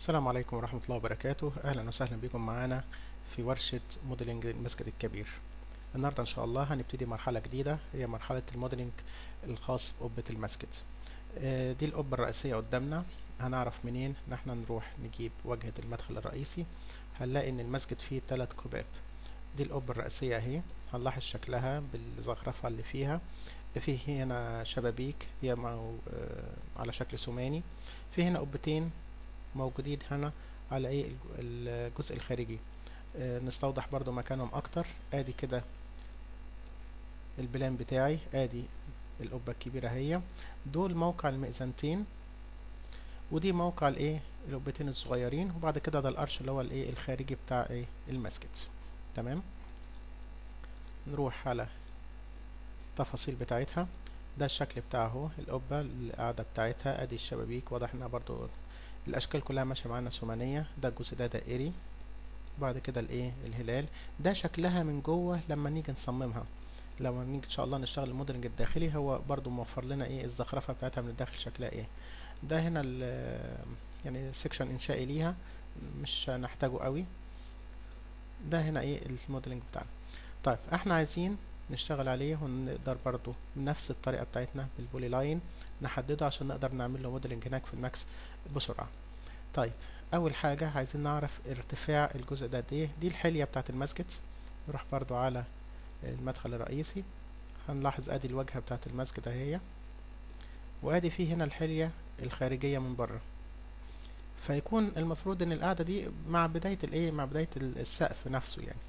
السلام عليكم ورحمة الله وبركاته. أهلا وسهلا بكم معانا في ورشة موديلنج المسجد الكبير. النهاردة إن شاء الله هنبتدي مرحلة جديدة، هي مرحلة الموديلنج الخاص بقبة المسجد. دي القبة الرئيسية قدامنا. هنعرف منين ان احنا نروح نجيب واجهة المدخل الرئيسي. هنلاقي ان المسجد فيه 3 قباب. دي القبة الرئيسية اهي، هنلاحظ شكلها بالزخرفة اللي فيها. فيه هنا شبابيك هي على شكل ثماني. في هنا قبتين موجودين هنا على ايه الجزء الخارجي. نستوضح برضو مكانهم اكتر. ادي كده البلان بتاعي، ادي القبة الكبيرة هي. دول موقع المئذنتين، ودي موقع الايه القبتين الصغيرين، وبعد كده ده القرش اللي هو الايه الخارجي بتاع ايه المسجد. تمام. نروح على التفاصيل بتاعتها. ده الشكل بتاعه اهو، القبة القاعدة بتاعتها، ادي الشبابيك، واضح انها برضو الاشكال كلها ماشيه معانا ثمانيه. ده الجزء ده دائري، بعد كده الايه الهلال. ده شكلها من جوه لما نيجي نصممها، لما نيجي ان شاء الله نشتغل الموديلنج الداخلي، هو برضو موفر لنا ايه الزخرفه بتاعتها من الداخل شكلها ايه. ده هنا يعني سيكشن انشائي ليها، مش هنحتاجه قوي. ده هنا ايه الموديلنج بتاعنا. طيب احنا عايزين نشتغل عليه، ونقدر برضو بنفس الطريقه بتاعتنا بالبولي لاين نحدده عشان نقدر نعمل له موديلنج هناك في الماكس بسرعه. طيب اول حاجة عايزين نعرف ارتفاع الجزء ده قد ايه. دي الحلية بتاعت المسجد. نروح برضو على المدخل الرئيسي، هنلاحظ ادي الواجهة بتاعت المسجد اهي، وادي فيه هنا الحلية الخارجية من بره. فيكون المفروض ان القاعدة دي مع بداية الايه مع بداية السقف نفسه يعني.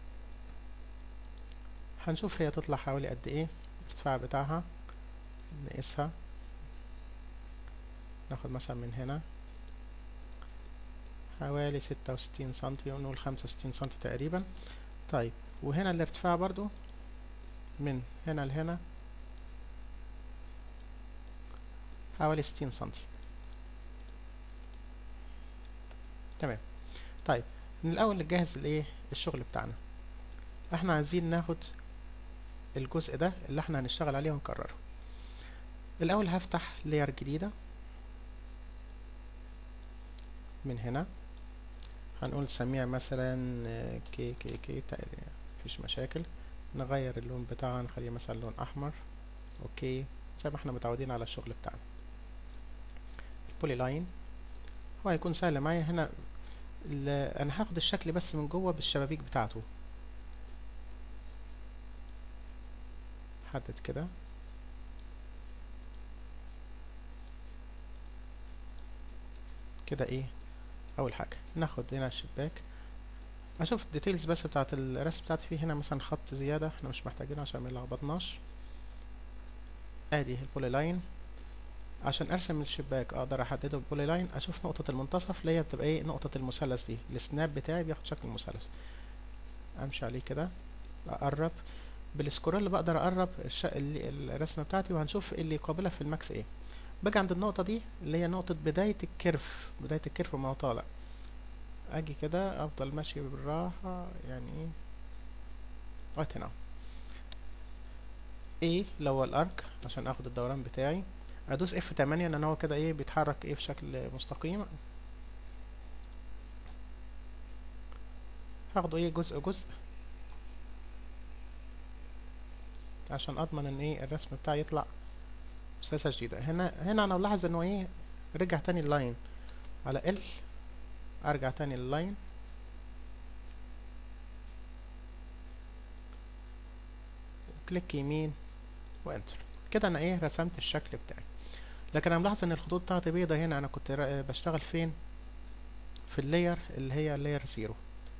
هنشوف هي تطلع حوالي قد ايه الارتفاع بتاعها. نقيسها، ناخد مثلا من هنا حوالي 66 سنتي، ونقول 65 سنتي تقريبا. طيب وهنا الارتفاع برضو من هنا لهنا حوالي 60 سنتي. تمام. طيب من الاول نجهز الايه الشغل بتاعنا. احنا عايزين ناخد الجزء ده اللي احنا هنشتغل عليه ونكرره. الاول هفتح لاير جديدة من هنا، هنقول سميها مثلا كي تقريبا، مفيش مشاكل. نغير اللون بتاعها، نخليه مثلا لون احمر. اوكي، زي ما احنا متعودين على الشغل بتاعنا. البولي لاين هو هيكون سهل معايا هنا. انا هاخد الشكل بس من جوه بالشبابيك بتاعته. حدد كده. كده ايه اول حاجة ناخد هنا الشباك. اشوف الديتيلز بس بتاعت الرسم بتاعتي. فيه هنا مثلا خط زيادة احنا مش محتاجينه عشان ما يلخبطناش. ادي البولي لاين. عشان ارسم الشباك اقدر احدده بالبولي لاين. اشوف نقطة المنتصف اللي هي بتبقى ايه نقطة المثلث دي. السناب بتاعي بياخد شكل المثلث، امشي عليه كده، اقرب بالسكرول. بقدر اقرب الرسمة بتاعتي، وهنشوف اللي يقابلها في الماكس ايه. باجي عند النقطة دي اللي هي نقطة بداية الكيرف، بداية الكيرف وما هو طالع. اجي كده افضل ماشي بالراحة يعني ايه لغاية هنا. ايه اللي هو الارك عشان اخد الدوران بتاعي. ادوس F8 ان هو كده ايه بيتحرك ايه في شكل مستقيم. هاخده ايه جزء جزء عشان اضمن ان ايه الرسم بتاعي يطلع بسلاسة جديدة. هنا انا ملاحظ انه ايه رجع تاني اللاين على L. ارجع تاني لللاين، كليك يمين وانتر. كده انا ايه رسمت الشكل بتاعي. لكن انا ملاحظ ان الخطوط بتاعتي بيضة هنا. انا كنت بشتغل فين؟ في اللاير اللي هي اللاير 0.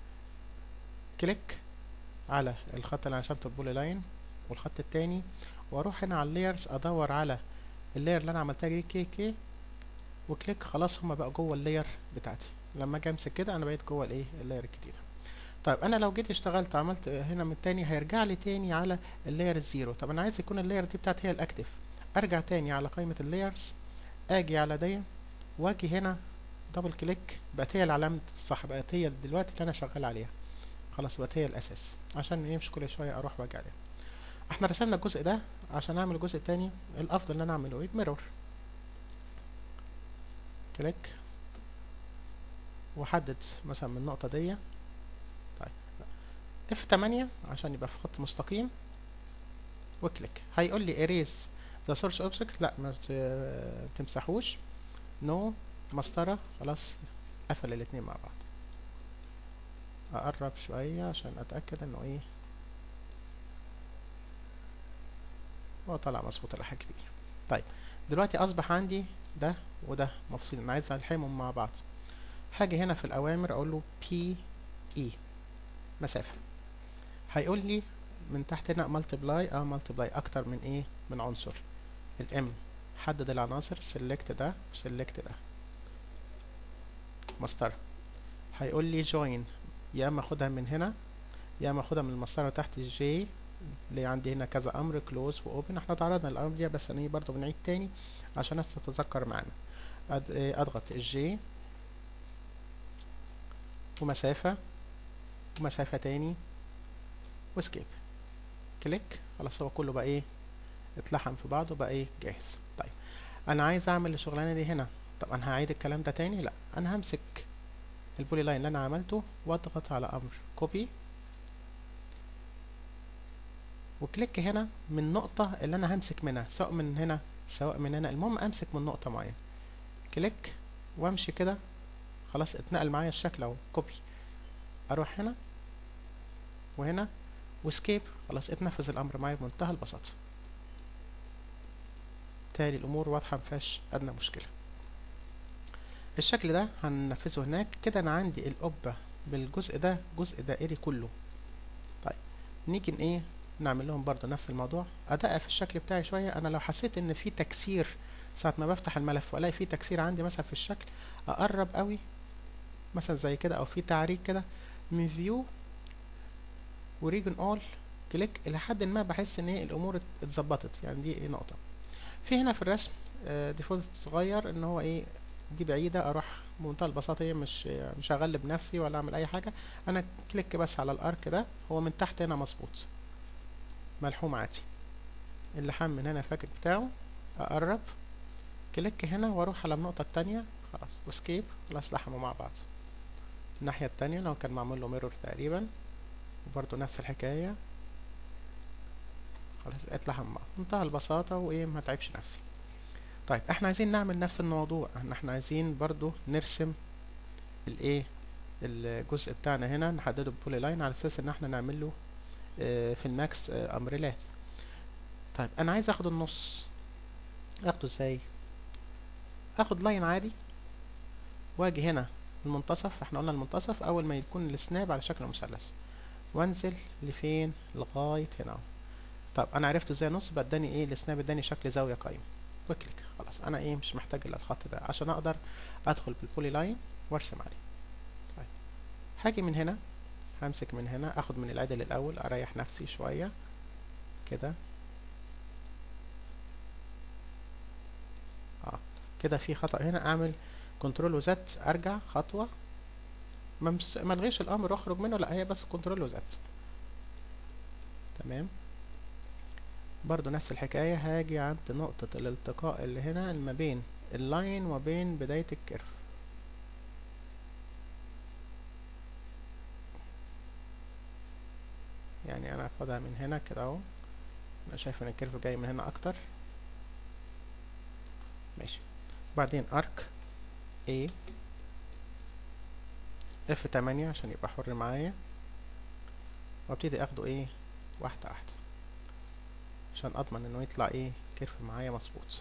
كليك على الخط اللي انا رسمته البولي لاين والخط التاني، واروح هنا على اللايرز ادور على اللاير اللي انا عملتها دي كي وكليك. خلاص هما بقى جوه اللاير بتاعتي. لما اجي امسك كده انا بقيت جوه الايه اللاير الجديده. طيب انا لو جيت اشتغلت عملت هنا من تاني هيرجع لي تاني على اللاير الزيرو. طب انا عايز يكون اللاير دي بتاعتي هي الاكتف. ارجع تاني على قائمه اللايرز، اجي على دي واجي هنا دبل كليك. بقت هي العلامه الصح، بقت هي دلوقتي اللي انا شغال عليها. خلاص بقت هي الاساس، عشان ايه مش كل شويه اروح واجي عليها. احنا رسمنا الجزء ده. عشان اعمل الجزء التاني الافضل ان انا اعمله ايه بميرور. كليك واحدد مثلا من النقطة دي. طيب F8 عشان يبقى في خط مستقيم وكليك. هيقول لي erase the source object، لا ما تمسحوش. no مسطرة، خلاص قفل الاتنين مع بعض. اقرب شوية عشان اتأكد انه ايه هو طلع مظبوط الى حاجة كبيرة. طيب دلوقتي اصبح عندي ده وده مفصول، انا عايز الحمهم مع بعض. هاجي هنا في الاوامر اقول له PE مسافة. هيقول لي من تحت هنا multiply multiply اكتر من ايه من عنصر. الام حدد العناصر، select ده select ده مسطرة. هيقول لي join، يا اما اخدها من هنا يا اما اخدها من المسطرة تحت الجي اللي عندي هنا كذا امر close و open. احنا تعرضنا للامر دي بس انا برضه بنعيد تاني عشان الناس تتذكر معانا. اضغط الجي ومسافة ومسافة تاني واسكيب كليك. خلاص هو كله بقى ايه اتلحم في بعضه بقى ايه جاهز. طيب انا عايز اعمل الشغلانه دي هنا. طب انا هعيد الكلام ده تاني؟ لا، انا همسك البولي لاين اللي انا عملته واضغط على امر كوبي وكليك هنا من النقطه اللي انا همسك منها، سواء من هنا سواء من هنا، المهم امسك من نقطه معينه. كليك وامشي كده. خلاص اتنقل معايا الشكل اهو كوبي. اروح هنا وهنا واسكيب. خلاص اتنفذ الامر معايا بمنتهى البساطه. بالتالي الامور واضحه مفيهاش ادنى مشكله. الشكل ده هننفذه هناك كده. انا عندي القبة بالجزء ده جزء دائري كله. طيب نيجي ايه نعمل لهم برضو نفس الموضوع، ادقق في الشكل بتاعي شوية. انا لو حسيت ان في تكسير ساعة ما بفتح الملف والاقي في تكسير عندي مثلا في الشكل، اقرب قوي مثلا زي كده، او في تعريج كده من فيو وريجن اول كليك لحد ما بحس ان ايه الامور اتظبطت. يعني دي ايه نقطة في هنا في الرسم ديفولت صغير ان هو ايه دي بعيدة. اروح بمنتهى البساطة هي مش هغلب نفسي ولا اعمل اي حاجة. انا كليك بس على الارك ده، هو من تحت هنا مظبوط ملحوم عادي. اللحام من هنا الفاكك بتاعه. اقرب كليك هنا واروح على النقطة التانية خلاص واسكيب. خلاص لحموا مع بعض. الناحية التانية لو كان معمول له ميرور تقريبا وبرضه نفس الحكاية. خلاص اتلحم مع منتهى البساطة وايه ما تعبش نفسي. طيب احنا عايزين نعمل نفس الموضوع، احنا عايزين برضو نرسم الايه الجزء بتاعنا هنا نحدده ببولي لاين على اساس ان احنا نعمل له في الماكس امريلات. طيب انا عايز اخد النص، اخده ازاي؟ اخد لاين عادي واجي هنا المنتصف. احنا قلنا المنتصف اول ما يكون السناب على شكل مثلث، وانزل لفين لغاية هنا. طب انا عرفت ازاي نص بقى اداني ايه السناب اداني شكل زاوية قايمة وكليك. خلاص انا ايه مش محتاج الا الخط ده عشان اقدر ادخل بالبولي لاين وارسم عليه. طيب هاجي من هنا همسك من هنا اخد من العدل الاول اريح نفسي شوية كده. كده في خطأ هنا، اعمل كنترول وزد ارجع خطوة. ما الغيش الامر واخرج منه، لا هي بس كنترول وزد. تمام برضو نفس الحكاية. هاجي عند نقطة الالتقاء اللي هنا ما بين اللاين وبين بداية الكيرف. يعني انا اخدها من هنا كده اهو. انا شايف ان الكيرف جاي من هنا اكتر. ماشي. بعدين ارك A F8 عشان يبقى حر معايا، وابتدي اخده ايه واحدة واحدة عشان اضمن انه يطلع ايه كيرف معايا مظبوط.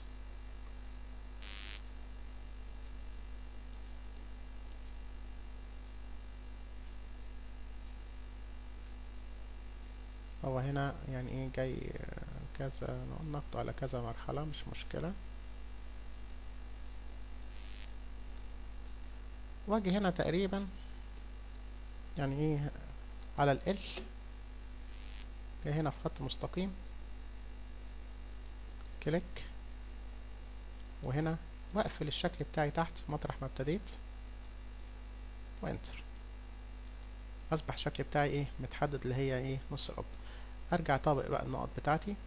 هو هنا يعني ايه جاي كذا نقطة على كذا مرحلة مش مشكلة. واجي هنا تقريبا يعني ايه على ال جاي هنا في خط مستقيم كليك، وهنا واقفل الشكل بتاعي تحت مطرح ما ابتديت وانتر. اصبح الشكل بتاعي ايه متحدد اللي هي ايه نص القبة. ارجع طابق بقى النقط بتاعتي،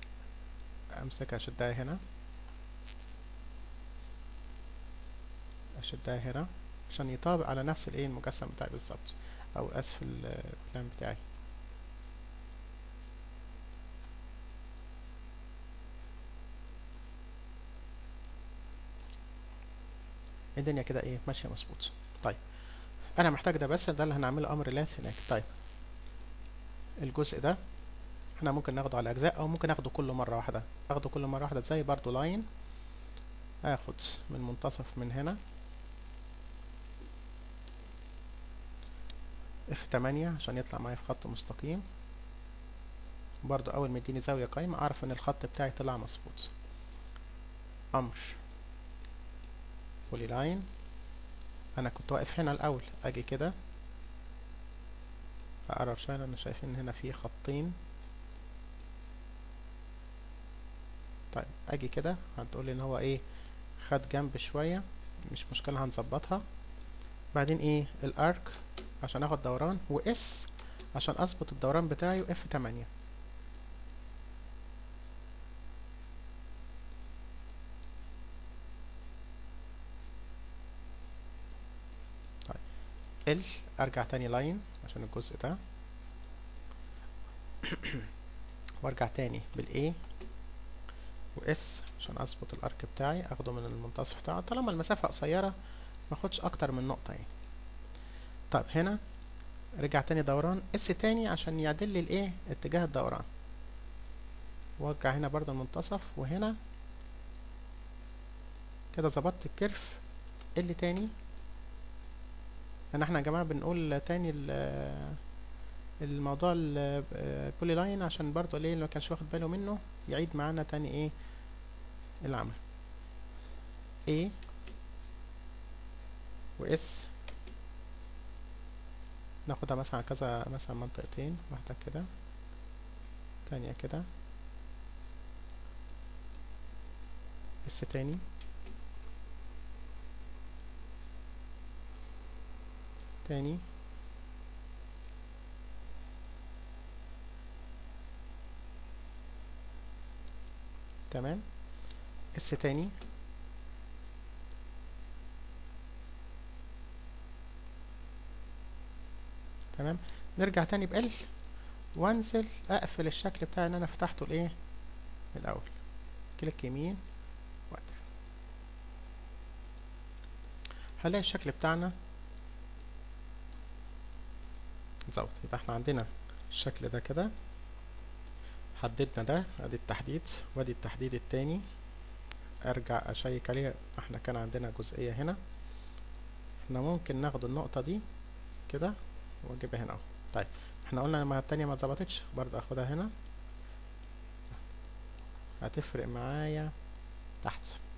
امسكها اشدها هنا اشدها هنا عشان يطابق على نفس الايه المجسم بتاعي بالظبط، او اسف البلان بتاعي. الدنيا كده ايه ماشيه مظبوط. طيب انا محتاج ده، بس ده اللي هنعمله امر لاث هناك. طيب الجزء ده احنا ممكن ناخده على اجزاء، او ممكن اخده كله مره واحده. اخده كله مره واحده ازاي؟ برضو لاين، اخد من منتصف من هنا F8 عشان يطلع معايا في خط مستقيم. برضو اول ما يديني زاويه قايمه اعرف ان الخط بتاعي طلع مظبوط. امر بولي لاين، انا كنت واقف هنا الاول، اجي كده اقرب شويه لان شايفين ان هنا في خطين. طيب اجي كده هتقولي ان هو ايه خد جنب شويه، مش مشكله هنظبطها. بعدين ايه الارك عشان اخد دوران، واس عشان اظبط الدوران بتاعي، واف 8. طيب ال ارجع تاني لاين عشان الجزء ده، وارجع تاني بالاي واس عشان اظبط الارك بتاعي، اخده من المنتصف بتاعه طالما المسافه قصيره ماخدش اكتر من نقطه يعني. طيب هنا رجع تاني دوران اس تاني عشان يعدل لي الايه اتجاه الدوران، وارجع هنا برضه المنتصف، وهنا كده ظبطت الكيرف. اللي تاني ان احنا يا جماعه بنقول تاني الموضوع البولي لاين عشان برضه ليه اللي ما كانش واخد باله منه يعيد معانا تاني ايه العمل. A و S ناخدها مثلا كذا، مثلا منطقتين، واحدة كده تانية كده، S تاني تاني تمام، S تاني تمام. نرجع تاني بال وانزل اقفل الشكل بتاعي اللي انا فتحته الايه من الاول. كليك يمين واقفل، هلاقي الشكل بتاعنا ظبط. يبقى احنا عندنا الشكل ده كده، حددنا ده، ادي التحديد وادي التحديد التاني. ارجع اشيك عليه، احنا كان عندنا جزئية هنا، احنا ممكن ناخد النقطة دي كده واجيبها هنا اهو. طيب احنا قلنا لما التانية ما ظبطتش برضه اخدها هنا، هتفرق معايا تحت.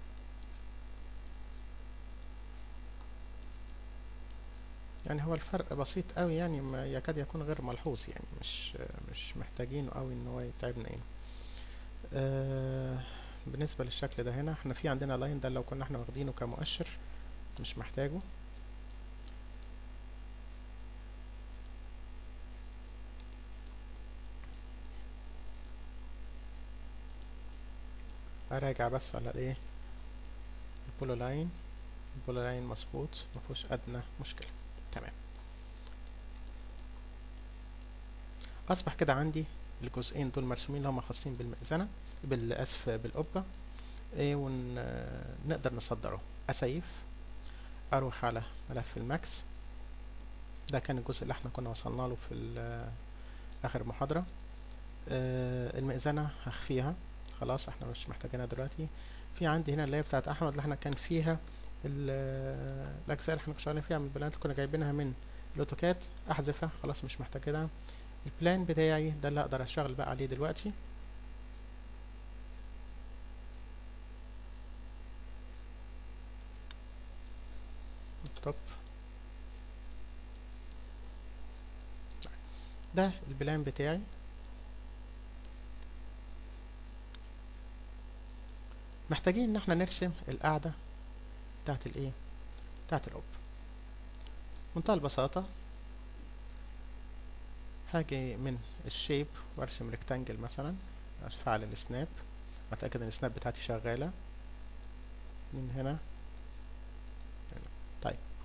يعني هو الفرق بسيط قوي، يعني ما يكاد يكون غير ملحوظ، يعني مش محتاجينه قوي ان هو يتعبنا يعني. بالنسبة للشكل ده هنا احنا في عندنا لاين ده لو كنا احنا واخدينه كمؤشر مش محتاجه. اراجع بس على الايه البولو لاين. البولو لاين مظبوط مفيهوش ادنى مشكلة. تمام، اصبح كده عندي الجزئين دول مرسومين اللي هم خاصين بالمئذنة، بالاسف بالقبة. ايه ونقدر نصدره. اسيف، اروح على ملف الماكس، ده كان الجزء اللي احنا كنا وصلنا له في اخر محاضرة. المئذنة هخفيها خلاص، احنا مش محتاجينها دلوقتي. في عندي هنا اللي هي بتاعت احمد اللي احنا كان فيها الاجزاء اللي احنا كنا شغالين فيها من البلانات اللي كنا جايبينها من الاوتوكاد، احذفها خلاص مش محتاجينها. البلان بتاعي ده اللي اقدر اشتغل بقى عليه دلوقتي. توب، ده البلان بتاعي. محتاجين ان احنا نرسم القاعدة بتاعت الايه بتاعت القب. منتهى البساطة هاجي من الشيب وارسم ريكتانجل مثلا، افعل السناب، اتاكد ان السناب بتاعتي شغالة من هنا.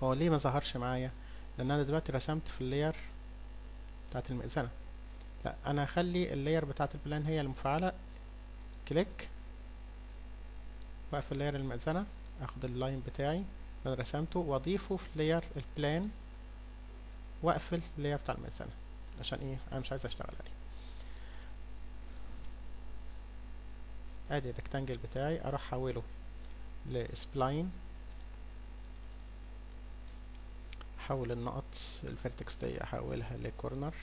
هو ليه ما ظهرش معايا؟ لان انا دلوقتي رسمت في اللاير بتاعت المئذنة. لا، انا هخلي اللاير بتاعت البلان هي المفعلة. كليك، واقفل لاير المئذنة، اخد اللاين بتاعي اللي انا رسمته واضيفه في لاير البلان، واقفل اللاير بتاع المئذنة. عشان ايه؟ انا مش عايز اشتغل عليه. ادي الريكتانجل بتاعي، اروح احوله لسبلاين، احول النقط الفيرتكس دي احولها لكورنر،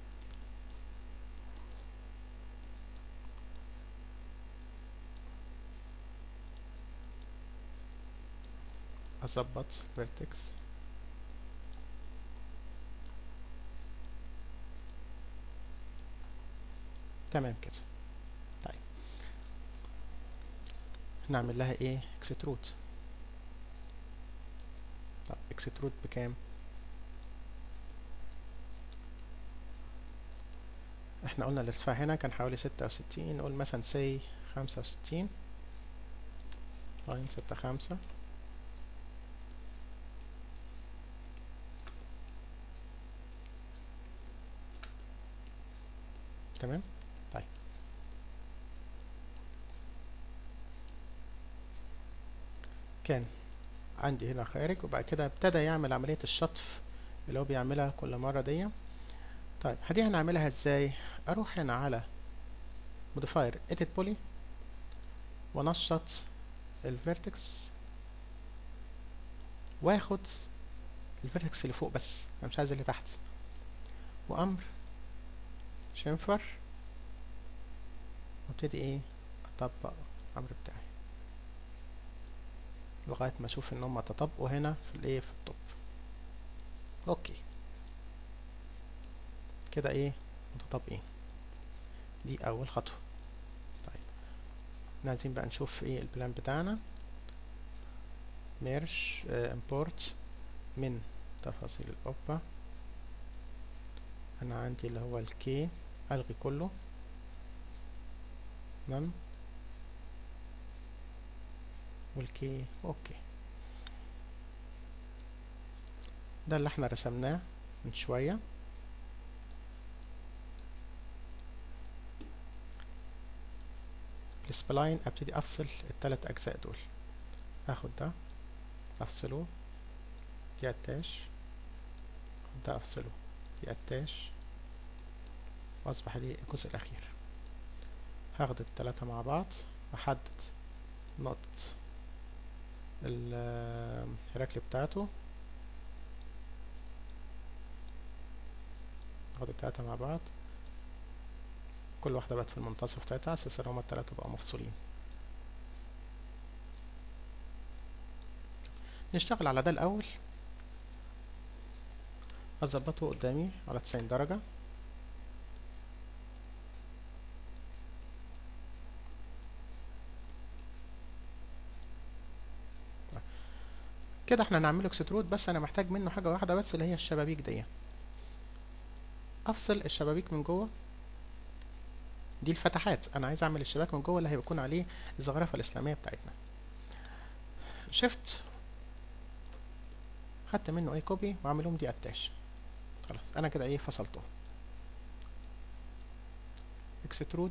اظبط فيرتكس، تمام كده. طيب نعمل لها ايه؟ اكسترود. طب اكسترود بكام؟ احنا قلنا الارتفاع هنا كان حوالي 66، نقول مثلا سي 65، لاين 65. تمام. طيب كان عندي هنا خارج، وبعد كده ابتدى يعمل عملية الشطف اللي هو بيعملها كل مرة دي. طيب دي هنعملها ازاي؟ اروح هنا على موديفاير edit poly، وانشط الفيرتكس، واخد الفيرتكس اللي فوق بس، انا مش عايز اللي تحت، وامر شنفر، وابتدي ايه؟ اطبق الامر بتاعي لغاية ما اشوف ان هم تطبقوا هنا في الايه، في التوب. اوكي كده ايه؟ متطابقين. دي اول خطوة. طيب احنا عايزين بقى نشوف ايه البلان بتاعنا. ميرش امبورت من تفاصيل القبة. انا عندي اللي هو الكي، الغي كله، تمام، والكي اوكي. ده اللي احنا رسمناه من شوية. السبلاين ابتدي افصل الثلاث اجزاء دول، اخد ده افصله، دي اتاش، ده افصله، دي اتاش، واصبح لي الجزء الاخير. هاخد الثلاثة مع بعض، احدد نقطة الركل بتاعته، اخد الثلاثة مع بعض، كل واحدة بقت في المنتصف بتاعتها، على اساس ان هما الثلاثة بقوا مفصولين. نشتغل على ده الاول، اظبطه قدامي على 90 درجة. كده احنا هنعمله اكسترود، بس انا محتاج منه حاجة واحدة بس، اللي هي الشبابيك دي. افصل الشبابيك من جوه، دي الفتحات، انا عايز اعمل الشباك من جوه اللي هيكون عليه الزخرفة الاسلامية بتاعتنا. شيفت، خدت منه اي كوبي واعملهم دي اتاش. خلاص انا كده ايه، فصلته. اكسترود،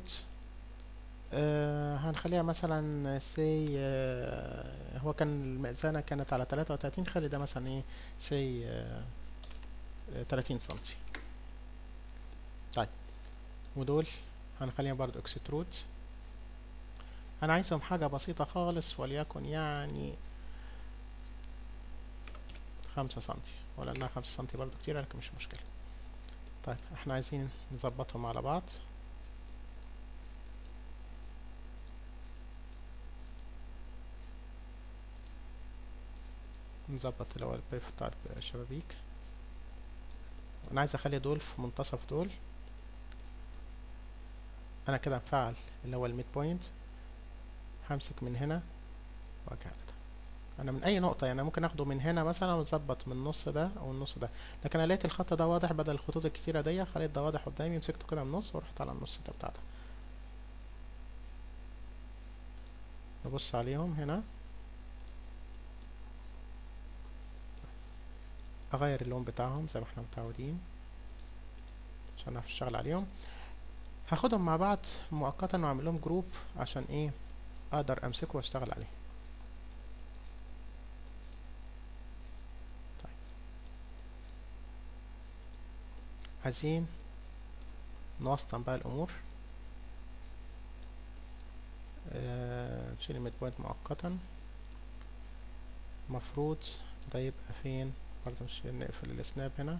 هنخليها مثلا سي، هو كان المئذنة كانت على 33، خلي ده مثلا ايه، سي 30 سنتي. طيب ودول هنخليهم برضو اكسترود. انا عايزهم حاجة بسيطة خالص، وليكن يعني 5 سنتي، ولانها 5 سنتي برضو كتير، لكن مش مشكلة. طيب احنا عايزين نظبطهم على بعض. نظبط اللي هو البيف بتاع الشبابيك، انا عايز اخلي دول في منتصف دول. انا كده مفعل اللي هو الميد بوينت، همسك من هنا واجي على ده. انا من اي نقطة يعني ممكن اخده من هنا مثلا واظبط من النص ده او النص ده، لكن انا لقيت الخط ده واضح بدل الخطوط الكتيرة دي، خليت ده واضح قدامي، مسكته كده من النص ورحت على النص ده بتاع ده. نبص عليهم هنا، اغير اللون بتاعهم زي ما احنا متعودين عشان نعرف نشتغل عليهم. هاخدهم مع بعض مؤقتا واعمل لهم جروب عشان ايه اقدر امسكه واشتغل عليه. طيب عايزين نوسطن بقى الامور. نشيل الميد بوينت مؤقتا. المفروض ده يبقى فين برضه، مش نقفل السناب هنا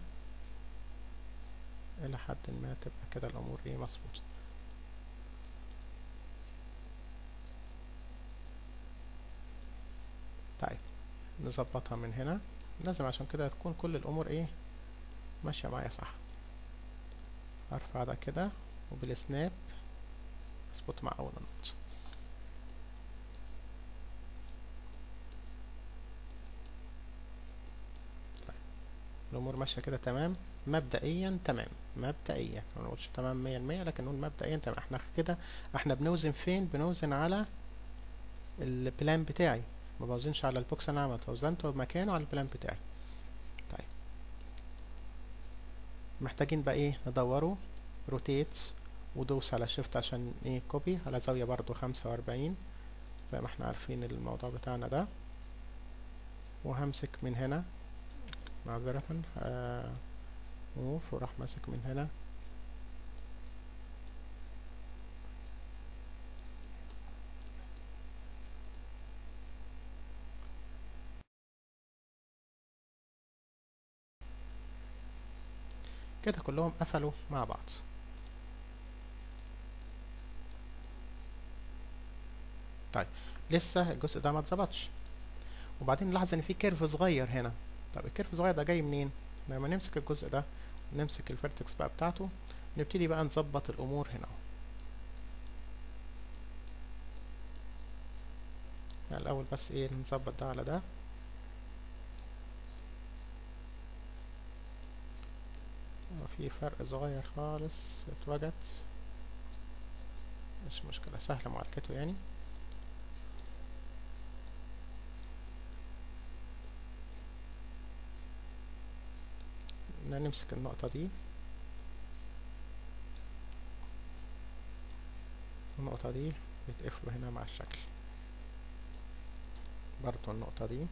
الى حد ما تبقى كده الامور ايه مظبوطه. طيب نظبطها من هنا، لازم عشان كده تكون كل الامور ايه ماشيه معايا صح. ارفع ده كده وبالسناب اظبط مع اول نقطه. طيب الامور ماشيه كده تمام مبدئيا، تمام مبدئيا، ما نقولش تمام 100%، لكن نقول مبدئيا تمام. احنا كده احنا بنوزن فين؟ بنوزن على البلان بتاعي، ما بوزنش على البوكس اللي انا عملته، وزنته مكانه على البلان بتاعي. طيب محتاجين بقى ايه ندوره روتيت ودوس على شيفت عشان ايه كوبي على زاوية برضو 45 زي ما احنا عارفين الموضوع بتاعنا ده. وهمسك من هنا معذرة موف، وراح ماسك من هنا كده كلهم قفلوا مع بعض. طيب لسه الجزء ده ما اتظبطش، وبعدين نلاحظ ان في كيرف صغير هنا. طب الكيرف الصغير ده جاي منين؟ لما نمسك الجزء ده ونمسك الفيرتكس بقى بتاعته نبتدي بقى نظبط الامور هنا. يعني الاول بس ايه نظبط ده على ده. في فرق صغير خالص اتوجد، مش مشكلة سهلة معالجته يعني. نمسك النقطة دي، النقطة دي يتقفلوا هنا مع الشكل، برضو النقطة دي.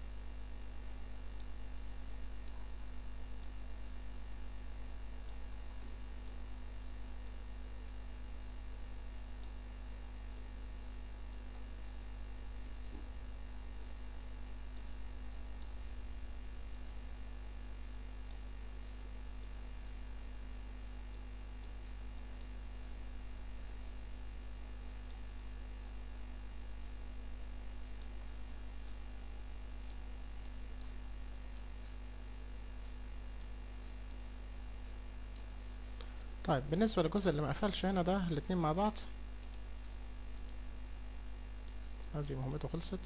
طيب بالنسبة للجزء اللي مقفلش هنا ده الاتنين مع بعض، هذه مهمته خلصت.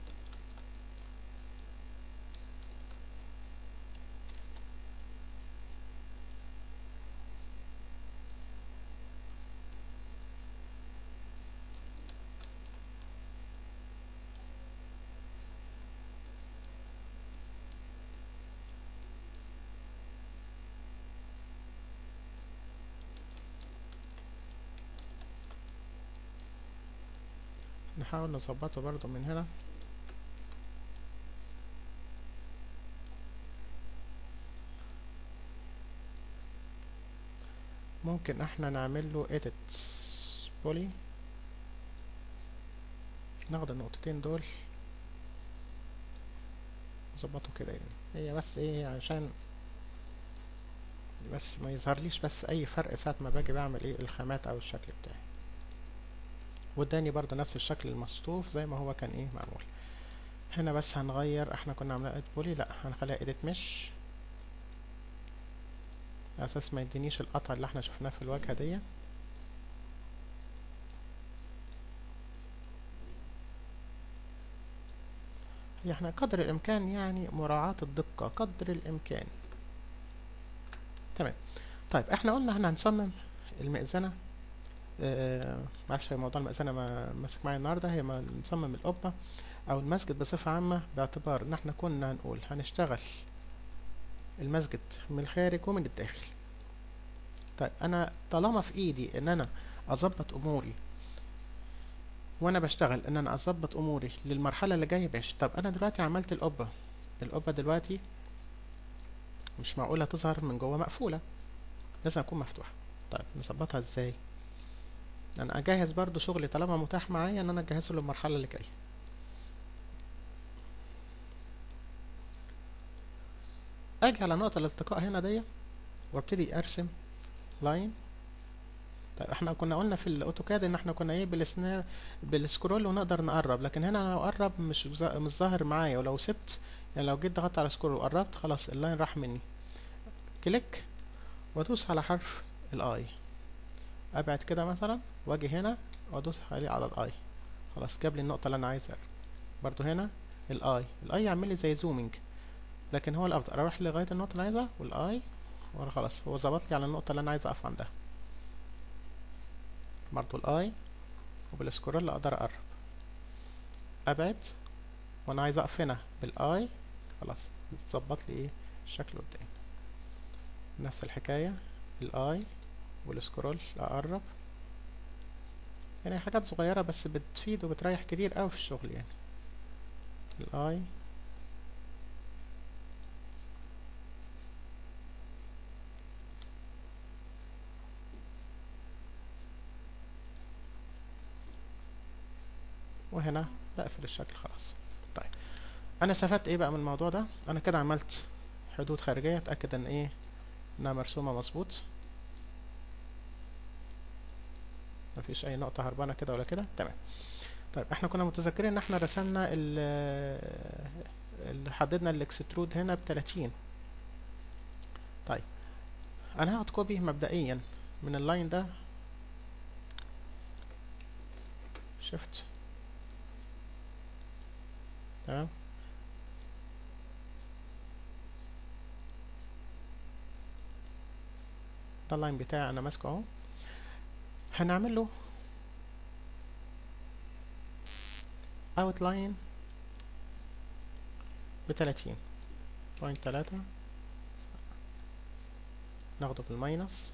نحاول نظبطه برضو من هنا. ممكن احنا نعمل له edit poly، ناخد النقطتين دول نظبطه كده يعني. هي بس ايه عشان بس ما يظهرليش بس اي فرق ساعة ما باجي بعمل ايه الخامات او الشكل بتاعي. واداني برضو نفس الشكل المسطوف زي ما هو كان ايه معمول هنا، بس هنغير. احنا كنا عاملين edit poly، لا هنخليها edit mesh على اساس ما يدينيش القطع اللي احنا شفناه في الواجهة دي. هي احنا قدر الامكان يعني مراعاة الدقة قدر الامكان. تمام. طيب احنا قلنا احنا هنصمم المئذنة. معرفش هي موضوع المئذنة ما ماسك معايا النهاردة. هي ما نصمم القبة او المسجد بصفة عامة، باعتبار ان احنا كنا هنقول هنشتغل المسجد من الخارج ومن الداخل. طيب انا طالما في ايدي ان انا اظبط اموري وانا بشتغل، ان انا اظبط اموري للمرحله اللي جايه باش. طب انا دلوقتي عملت القبه، القبه دلوقتي مش معقوله تظهر من جوه مقفوله، لازم اكون مفتوحه. طيب نظبطها ازاي؟ انا اجهز برضو شغلي طالما متاح معايا ان انا اجهزه للمرحله اللي جايه. اجي على نقطه الالتقاء هنا دي وابتدي ارسم لاين. طيب احنا كنا قلنا في الاوتوكاد ان احنا كنا ايه بالسكرول ونقدر نقرب، لكن هنا انا لو قرب مش ظاهر معايا، ولو سبت يعني لو جيت ضغطت على سكرول وقربت خلاص اللاين راح مني. كليك وادوس على حرف الاي، ابعد كده مثلا واجي هنا وادوس على الاي، خلاص جاب لي النقطه اللي انا عايزها. برضو هنا الاي يعمل لي زي زومينج، لكن هو الافضل اروح لغايه النقطه اللي عايزها والاي خلاص هو ظبط لي على النقطه اللي انا عايز اقف عندها. برضو الاي وبالسكرول اقدر اقرب ابعد، وانا عايز اقف هنا بالاي خلاص ظبط لي ايه الشكل قدامي. نفس الحكايه الاي والسكرول اقرب، يعني حاجات صغيره بس بتفيد وبتريح كتير قوي في الشغل. يعني الاي وهنا بقفل الشكل خلاص. طيب انا استفدت ايه بقى من الموضوع ده؟ انا كده عملت حدود خارجيه، اتاكد ان ايه انها مرسومه مظبوط، مفيش اي نقطه هربانه كده ولا كده. تمام. طيب احنا كنا متذكرين ان احنا رسمنا اللي حددنا الاكسترود هنا ب30. طيب انا هاخد كوبي مبدئيا من اللاين ده، شيفت تمام، ده اللاين بتاعي انا ماسكه اهو. هنعمل له اوتلاين ب30 بوينت 3، ناخده بالماينس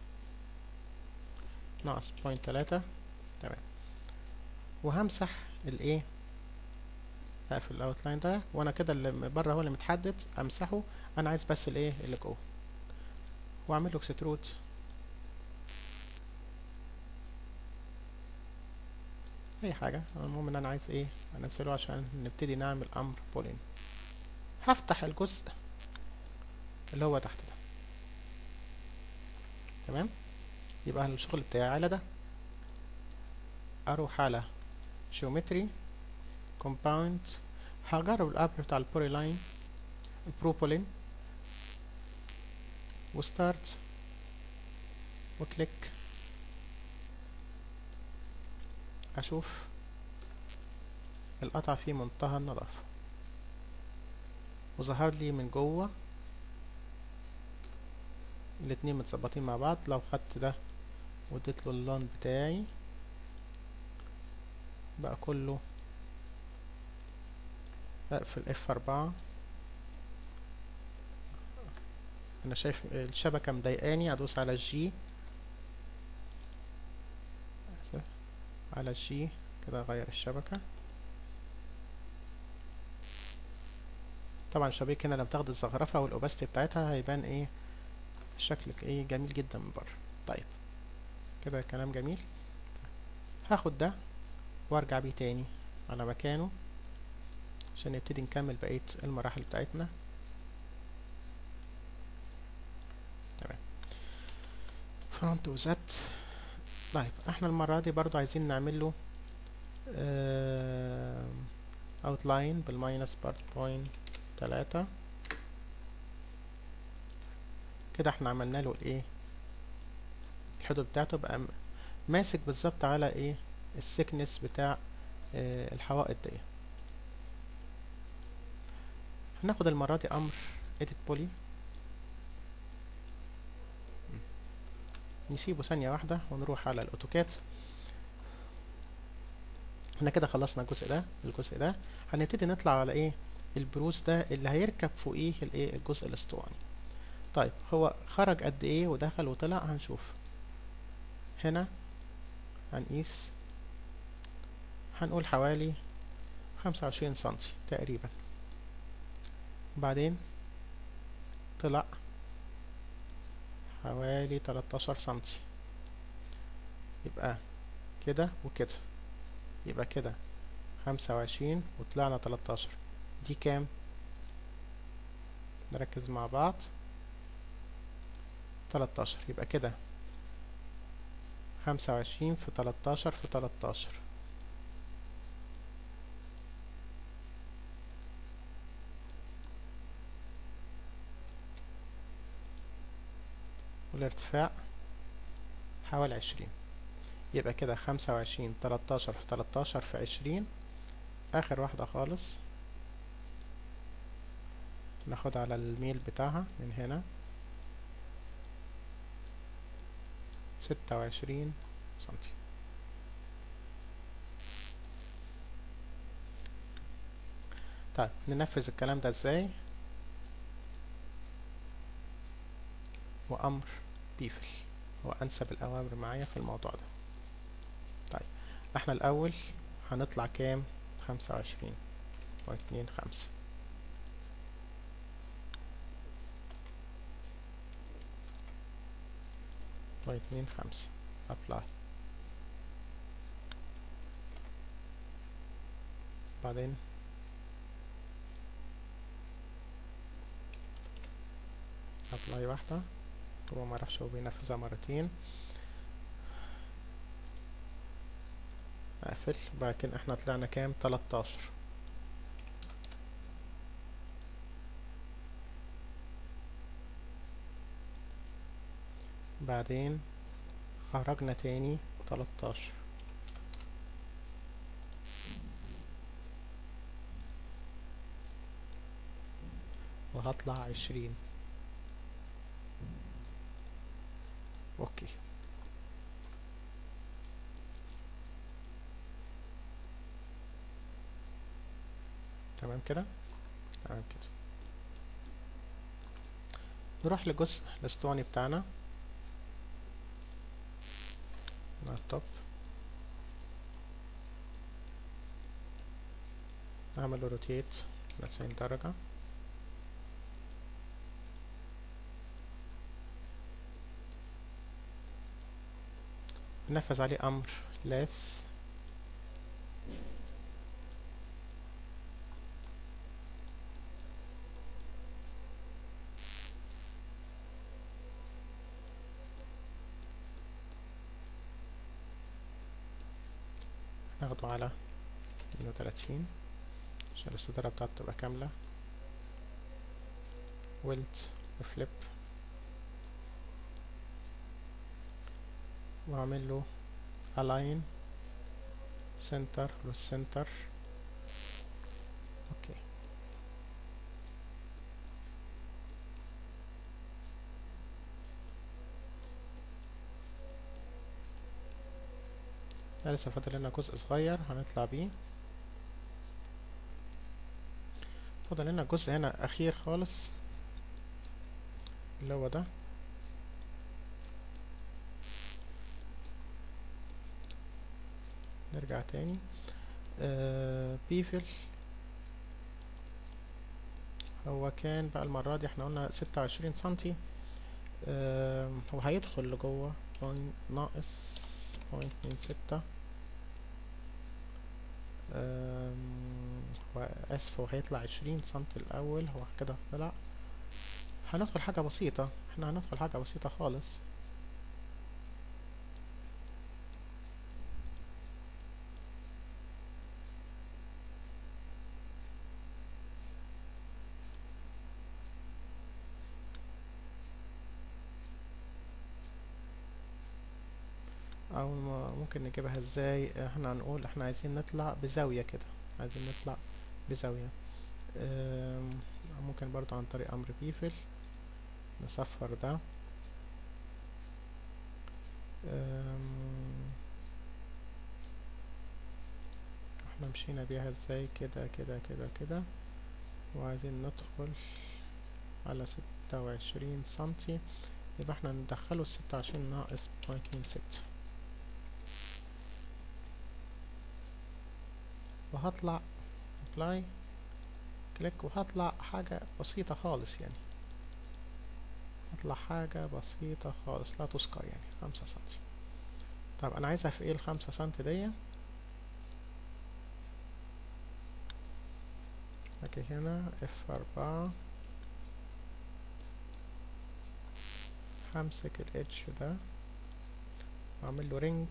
ناقص بوينت 3. تمام. وهمسح الايه، اقفل الاوتلاين ده، وانا كده اللي بره هو اللي متحدد امسحه، انا عايز بس الايه اللي جوه، واعمل له اكسترود اي حاجه. المهم ان انا عايز ايه انزله عشان نبتدي نعمل امر بولين. هفتح الجزء اللي هو تحت ده. تمام. يبقى الشغل بتاعي على ده، اروح على جيومتري كومباوند، هجرب الامر بتاع البولي لاين البروبولين وستارت وكليك، اشوف القطع فيه منتهى النظافه وظهر لي من جوه الاتنين متظبطين مع بعض. لو خدت ده واديت له اللون بتاعي بقى كله، اقفل F4. انا شايف الشبكه مضايقاني، ادوس على الجي، على الجي كده اغير الشبكه. طبعا الشبكه هنا لما تاخد الزخرفه والاوباستي بتاعتها هيبان ايه الشكل ايه جميل جدا من بره. طيب كده كلام جميل. هاخد ده وارجع بيه تاني على مكانه عشان نبتدي نكمل بقية المراحل بتاعتنا. تمام. فرونت وزد. طيب احنا المرة دي برضو عايزين نعمل له اوتلاين بالماينس بوينت 3 كده. احنا عملنا له الايه الحدود بتاعته بقى ماسك بالظبط على ايه السكنس بتاع الحوائط دي. هناخد المرة دي امر edit poly، نسيبه ثانية واحدة ونروح على الاوتوكاد. احنا كده خلصنا الجزء ده هنبتدي نطلع على ايه البروز ده اللي هيركب فوقيه الايه الجزء الاسطواني. طيب هو خرج قد ايه ودخل وطلع؟ هنشوف هنا. هنقيس، هنقول حوالي 25 سنتي تقريبا. بعدين طلع حوالي 13 سنتي. يبقى كده وكده، يبقى كده 25 وطلعنا 13. دي كام؟ نركز مع بعض. 13. يبقى كده 25 في 13 في 13. والارتفاع حوالي 20. يبقى كده 25 13 في 13 في 20. آخر واحدة خالص ناخد على الميل بتاعها من هنا 26 سنتي. طيب ننفذ الكلام ده ازاي؟ وأمر بيفل هو أنسب الأوامر معايا في الموضوع ده. طيب احنا الأول هنطلع كام؟ 25.25. واتنين خمسة apply. بعدين apply واحدة، هو معرفش هو بينفذها مرتين. اقفل. بعد كده احنا طلعنا كام؟ 13. بعدين خرجنا تاني 13 وهطلع 20. اوكي. تمام كده. تمام كده. نروح لجزء الاسطواني بتاعنا مع التوب. نعمل له روتيت 90 درجة. ننفذ عليه امر لف. ناخده على 32 عشان الستارة بتاعته تبقى كاملة. ويلت وفليب، واعمل له align center والسنتر. اوكي. لسه فاضل لنا جزء صغير هنطلع بيه. فاضل لنا جزء هنا اخير خالص اللي هو ده. نرجع تاني. بيفل هو كان بقى المرة دي احنا قلنا 26 سنتي. هو هيدخل لجوه ناقص 0.26. هو اسف، هو هيطلع 20 سنتي الاول. هو كده طلع. هندخل حاجة بسيطة، احنا هندخل حاجة بسيطة خالص. او ممكن نجيبها ازاي؟ احنا هنقول احنا عايزين نطلع بزاوية كده، عايزين نطلع بزاوية. ممكن برضو عن طريق امر بيفل نصفر ده. احنا مشينا بيها ازاي؟ كده كده كده كده. وعايزين ندخل على 26 سنتي، يبقى احنا ندخله 26 ناقص 0.26، وهطلع apply كليك، وهطلع حاجة بسيطة خالص يعني، هطلع حاجة بسيطة خالص لا تذكر يعني 5 سنتي. طب انا عايزها في ايه ال5 سنتي دي؟ اجي هنا F4، همسك الإدج ده واعمل له رينج،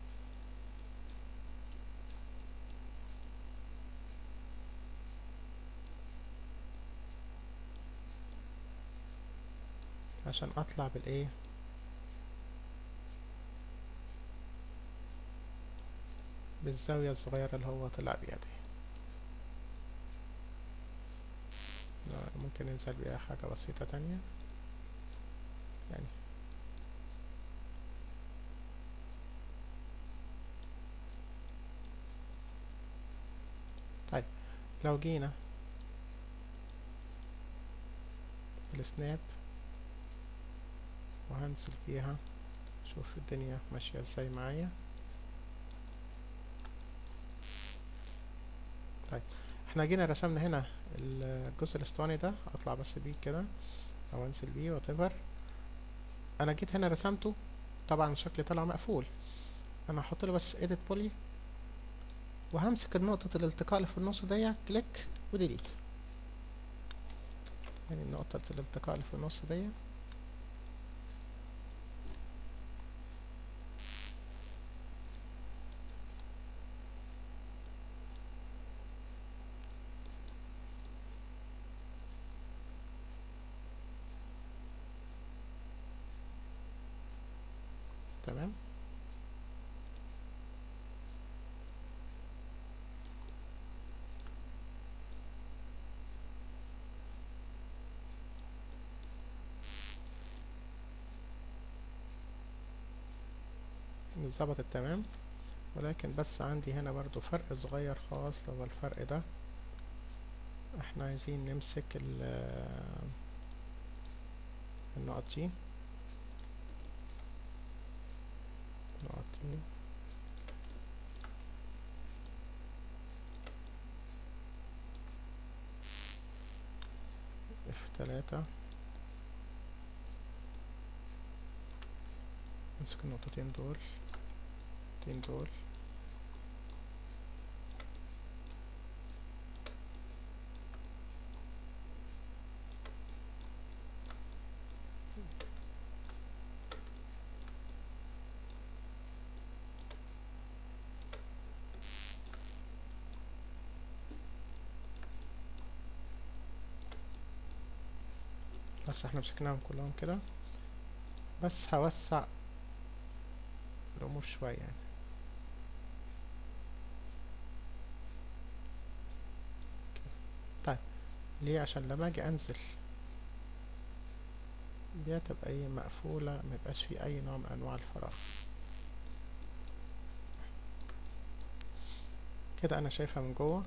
عشان اطلع بالايه، بالزاوية الصغيرة اللي هو طلع بيها دي. ممكن ننزل بيها حاجة بسيطة تانية يعني. طيب لو جينا السناب وهنزل بيها، شوف الدنيا ماشية ازاي معايا. طيب احنا جينا رسمنا هنا الجزء الاسطواني ده، اطلع بس بيه كده او انزل بيه whatever. انا جيت هنا رسمته، طبعا شكلي طلع مقفول، انا هحط له بس edit poly، وهمسك نقطة الالتقاء اللي في النص دي كليك وديليت، يعني نقطة الالتقاء اللي في النص دي. تمام. ظبطت تمام، ولكن بس عندي هنا برضو فرق صغير خالص، هو الفرق ده احنا عايزين نمسك النقط دي، النقط دي F3، نمسك النقطتين دول، النقطتين دول، بس احنا مسكناهم كلهم كده، بس هوسع الأمور شوية يعني. طيب ليه؟ عشان لما اجي انزل دي تبقى ايه مقفولة، ميبقاش فيه اي نوع من انواع الفراغ. كده انا شايفها من جوه،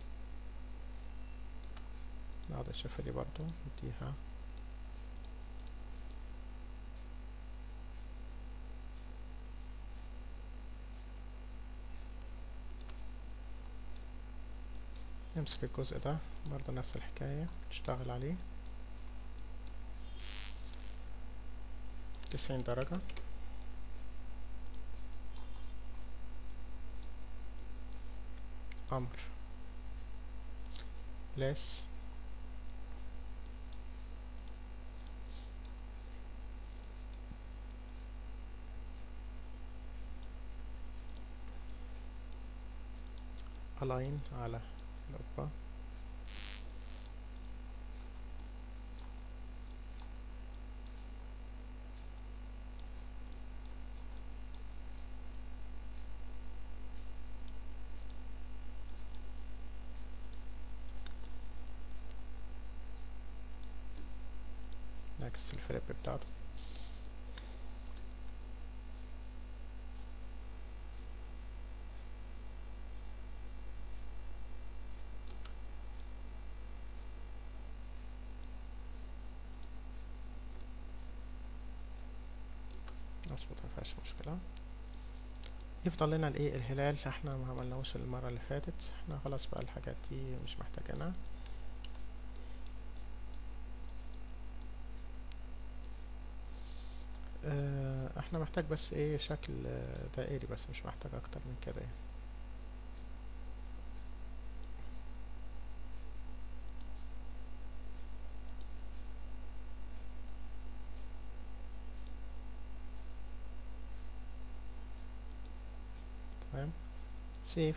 نقعد اشوفها دي برضو نديها نمسك الجزء ده برضو نفس الحكاية، نشتغل عليه 90 درجة، امر less align على القبة، نعكس الفليب بتاعته. مظبوط، مفيهاش مشكلة. يفضل لنا الايه الهلال، احنا ما عملناهوش المرة اللي فاتت، احنا خلاص بقى الحاجات دي مش محتاجينها. احنا محتاج بس ايه شكل دائري بس، مش محتاج اكتر من كده يعني. تمام، سيف.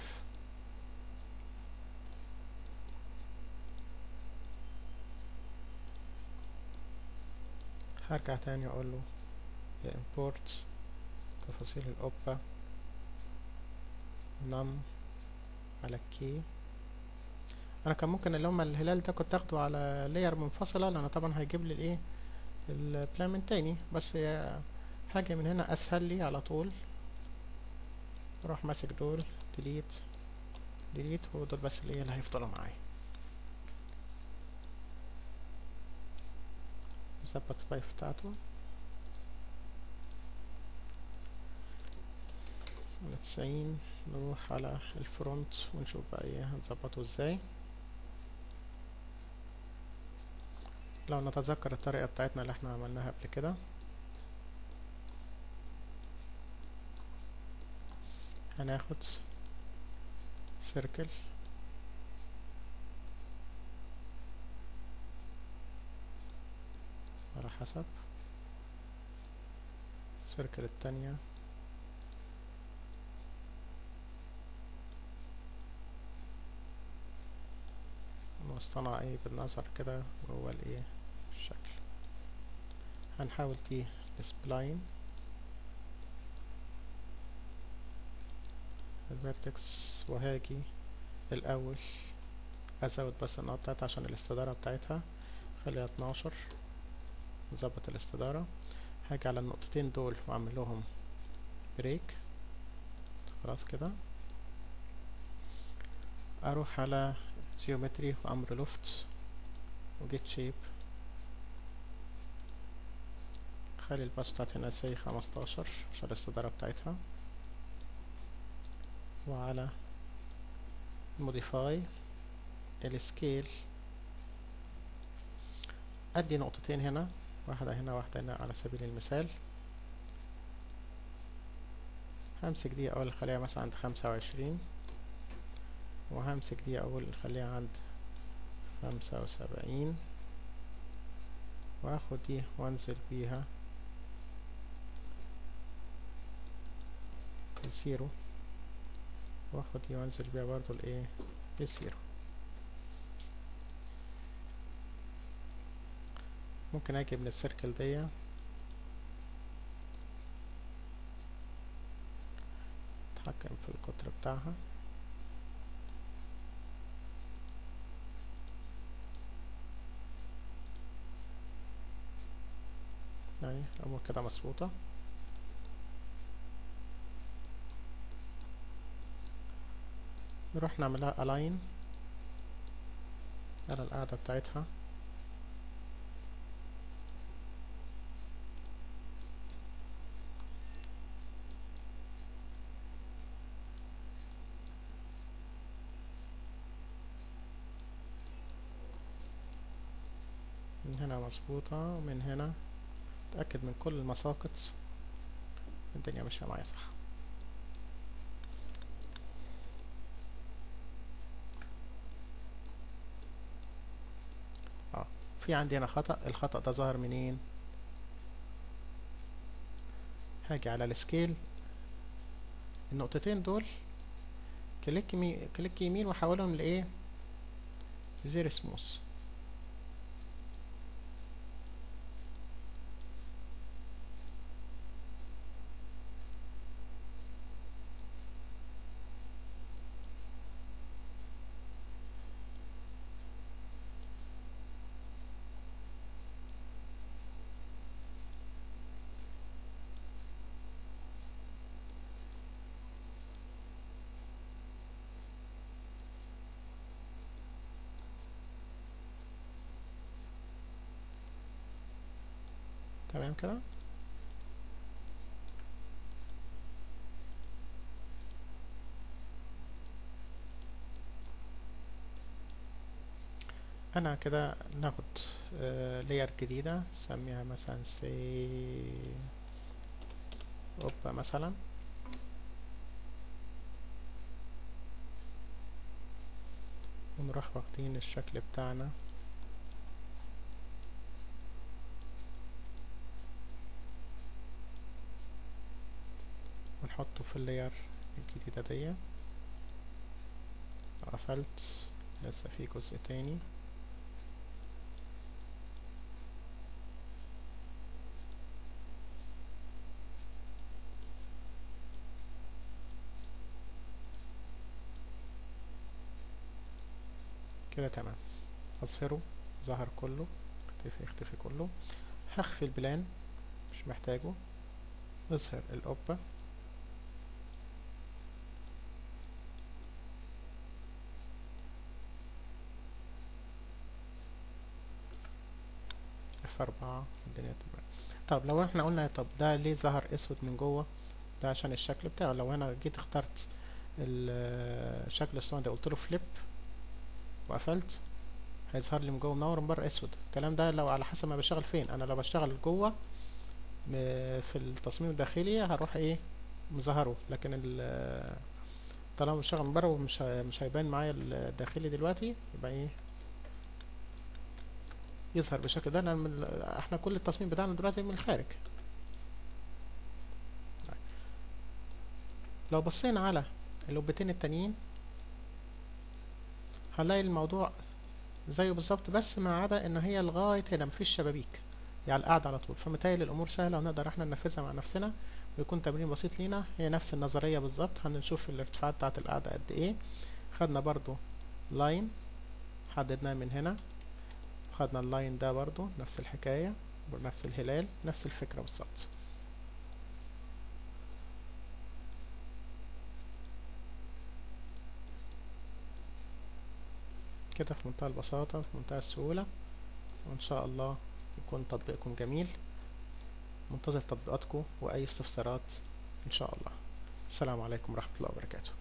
هرجع تاني اقول له import تفاصيل القبة num على key. انا كان ممكن اللي هما الهلال ده كنت اخده على layer منفصلة، لانه طبعا هيجيب لي الايه البلان من تاني، بس حاجة من هنا اسهل لي على طول. اروح ماسك دول delete delete، هو دول بس اللي هيفضلوا معايا. نظبط البايف بتاعته على 90. نروح على الفرونت ونشوف بقى ايه هنظبطه ازاي. لو نتذكر الطريقة بتاعتنا اللي احنا عملناها قبل كده، هناخد سيركل على حسب السيركل التانية، نصطنع ايه بالنظر كده جوه الايه الشكل. هنحاول دي سبلاين الفيرتكس، وهاجي الاول ازود بس النقط بتاعتها عشان الاستدارة بتاعتها خليها 12. نظبط الاستدارة. هاجي على النقطتين دول واعمل لهم بريك، خلاص كده. اروح على جيومتري وامر لوفت وجيت شيب، خلي الباس بتاعتي هنا سي 15 عشان الاستدارة بتاعتها. وعلى موديفاي السكيل، ادي نقطتين هنا، واحدة هنا واحدة هنا على سبيل المثال. همسك دي اول اخليها مثلا عند 25، وهمسك دي اول اخليها عند 75، واخد دي وانزل بيها 0، واخد دي وانزل بيها برضو الايه ب0. ممكن اجي من السيركل دي اتحكم في القطر بتاعها، يعني الامور كده مظبوطة. نروح نعملها align على القاعدة بتاعتها. من هنا مظبوطة، ومن هنا اتأكد من كل المساقط الدنيا ماشية معايا صح. في عندي هنا خطأ، الخطأ ده ظاهر منين؟ هاجي على السكيل، النقطتين دول كليك يمين واحولهم لايه زير سموث. تمام كده. انا كده ناخد لاير جديدة نسميها مثلا سي اوبا مثلا، ونروح واخدين الشكل بتاعنا ونحطه في اللاير الجديدة دي. قفلت، لسه في جزء تاني. كده تمام. اظهره، ظهر كله، اختفي كله. هخفي البلان، مش محتاجه. اظهر القبة، F4 الدنيا تمام. طب لو احنا قلنا طب ده ليه ظهر اسود من جوه؟ ده عشان الشكل بتاعه. لو انا جيت اخترت الشكل الصناعي ده، قلت له فليب وقفلت، هيظهر لي من جوه منور، من بره اسود. الكلام ده لو على حسب ما بشتغل فين. انا لو بشتغل جوه في التصميم الداخلي هروح ايه مظهره، لكن طالما بشتغل من بره مش هيبان معايا الداخلي دلوقتي، يبقى ايه يظهر بالشكل ده، لان احنا كل التصميم بتاعنا دلوقتي من الخارج. لو بصينا على القبتين التانيين هنلاقي الموضوع زيه بالظبط، بس ما عدا ان هي لغايه هنا مفيش شبابيك، يعني القعده على طول. فمتهيألي الامور سهله ونقدر احنا ننفذها مع نفسنا، ويكون تمرين بسيط لينا. هي نفس النظريه بالظبط. هنشوف الارتفاعات بتاعه القعده قد ايه. خدنا برضو لاين حددناه من هنا، خدنا اللاين ده برضو نفس الحكايه، ونفس الهلال، نفس الفكره بالظبط. كده في منتهى البساطه، في منتهى السهوله، وان شاء الله يكون تطبيقكم جميل. منتظر تطبيقاتكم واي استفسارات ان شاء الله. السلام عليكم ورحمه الله وبركاته.